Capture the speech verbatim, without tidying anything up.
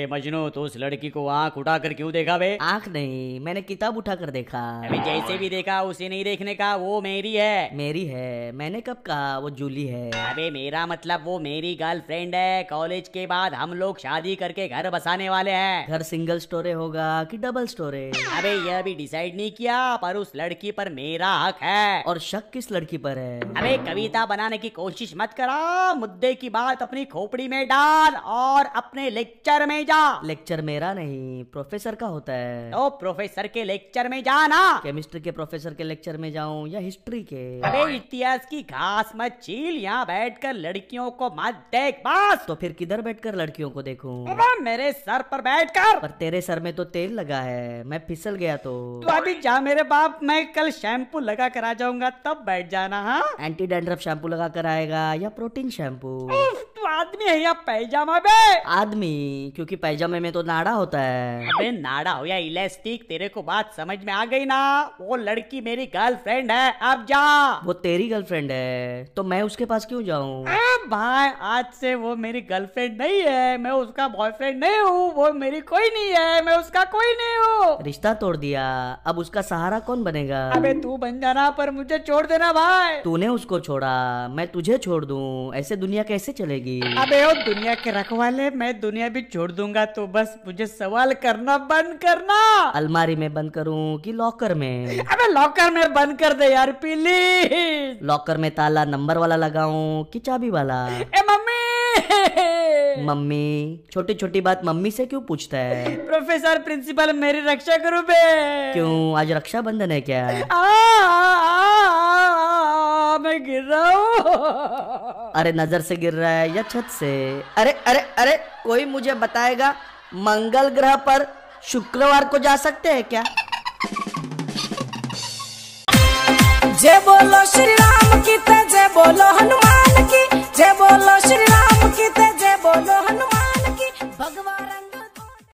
अबे मजनू, तो उस लड़की को आंख उठाकर क्यों देखा बे? आंख नहीं, मैंने किताब उठाकर देखा। अबे जैसे भी देखा उसे नहीं देखने का, वो मेरी है। मेरी है? मैंने कब कहा वो जूली है? अबे मेरा मतलब वो मेरी गर्लफ्रेंड है। कॉलेज के बाद हम लोग शादी करके घर बसाने वाले हैं। घर सिंगल स्टोरे होगा कि डबल स्टोरे? अबे यह भी डिसाइड नहीं किया, पर उस लड़की पर मेरा हक है। और शक किस लड़की पर है? अबे कविता बनाने की कोशिश मत करा, मुद्दे की बात अपनी खोपड़ी में डाल और अपने लेक्चर में जा। लेक्चर मेरा नहीं, प्रोफेसर का होता है। तो प्रोफेसर के लेक्चर में जा ना। केमिस्ट्री के प्रोफेसर के लेक्चर में जाऊं या हिस्ट्री के? अबे इतिहास की घास मत छील, यहाँ बैठकर लड़कियों को मत देख बस। तो फिर किधर बैठकर लड़कियों को देखूं? अबे मेरे सर पर बैठकर। पर तेरे सर में तो तेल लगा है, मैं फिसल गया तो। तू अभी जा मेरे बाप, मैं कल शैम्पू लगा कर आ जाऊंगा, तब बैठ जाना। हाँ, एंटी डैंड्रफ शैम्पू लगा कर आएगा या प्रोटीन शैम्पू? तू आदमी है या पैजामा बे? आदमी, क्योंकि पैजामे में तो नाड़ा होता है। अबे नाड़ा हो या इलास्टिक, तेरे को बात समझ में आ गई ना? वो लड़की मेरी गर्लफ्रेंड है, अब जा। वो तेरी गर्लफ्रेंड है तो मैं उसके पास क्यों जाऊं? भाई आज से वो मेरी गर्लफ्रेंड नहीं है, मैं उसका बॉयफ्रेंड नहीं हूँ, वो मेरी कोई नहीं है, मैं उसका कोई नहीं हूँ। रिश्ता तोड़ दिया, अब उसका सहारा कौन बनेगा? अबे तू बन जाना, पर मुझे छोड़ देना भाई। तूने उसको छोड़ा, मैं तुझे छोड़ दूं, ऐसे दुनिया कैसे चलेगी? अबे ओ दुनिया के रखवाले, मैं दुनिया भी छोड़ दूंगा, तो बस मुझे सवाल करना बंद करना। अलमारी में बंद करूं कि लॉकर में? अबे लॉकर में बंद कर दे यार प्लीज। लॉकर में ताला नंबर वाला लगाऊं कि चाबी वाला? ए मम्मी। मम्मी, छोटी छोटी बात मम्मी से क्यों पूछता है? प्रोफेसर प्रिंसिपल मेरी रक्षा करो बे। क्यों, आज रक्षाबंधन है क्या? आ, आ, आ, मैं गिर रहा हूँ। अरे नजर से गिर रहा है या छत से? अरे अरे अरे, कोई मुझे बताएगा मंगल ग्रह पर शुक्रवार को जा सकते हैं क्या? जय बोलो श्री